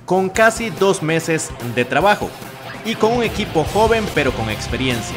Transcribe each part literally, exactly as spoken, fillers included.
con casi dos meses de trabajo y con un equipo joven pero con experiencia.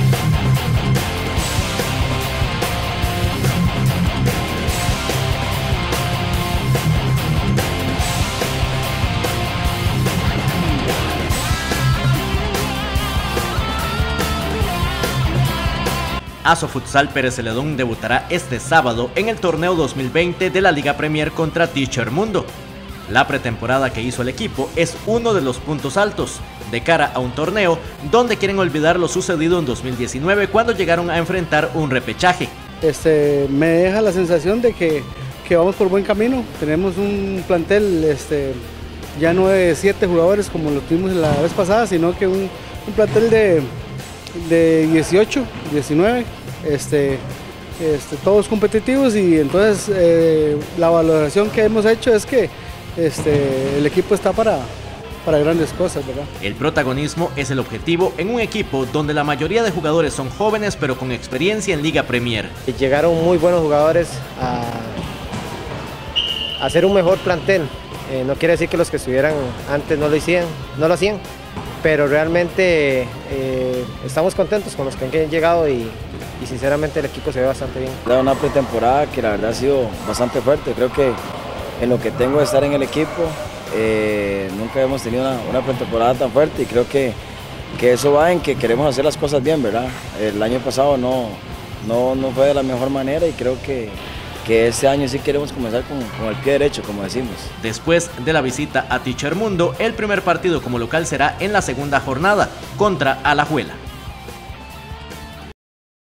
Aso Futsal Pérez Celedón debutará este sábado en el torneo dos mil veinte de la Liga Premier contra Teacher Mundo. La pretemporada que hizo el equipo es uno de los puntos altos de cara a un torneo donde quieren olvidar lo sucedido en dos mil diecinueve cuando llegaron a enfrentar un repechaje. Este, me deja la sensación de que, que vamos por buen camino. Tenemos un plantel este, ya no de siete jugadores como lo tuvimos la vez pasada, sino que un, un plantel de, de dieciocho, diecinueve. Este, este, todos competitivos, y entonces eh, la valoración que hemos hecho es que este, el equipo está para, para grandes cosas, ¿verdad? El protagonismo es el objetivo en un equipo donde la mayoría de jugadores son jóvenes pero con experiencia en Liga Premier. Llegaron muy buenos jugadores a, a hacer un mejor plantel. Eh, no quiere decir que los que estuvieran antes no lo hicieran, no lo hacían, pero realmente eh, estamos contentos con los que han llegado y, y sinceramente el equipo se ve bastante bien. Es una pretemporada que la verdad ha sido bastante fuerte. Creo que en lo que tengo de estar en el equipo, eh, nunca hemos tenido una, una pretemporada tan fuerte, y creo que, que eso va en que queremos hacer las cosas bien, ¿verdad? El año pasado no, no, no fue de la mejor manera, y creo que que este año sí queremos comenzar con, con el pie derecho, como decimos. Después de la visita a Teacher Mundo, el primer partido como local será en la segunda jornada contra Alajuela.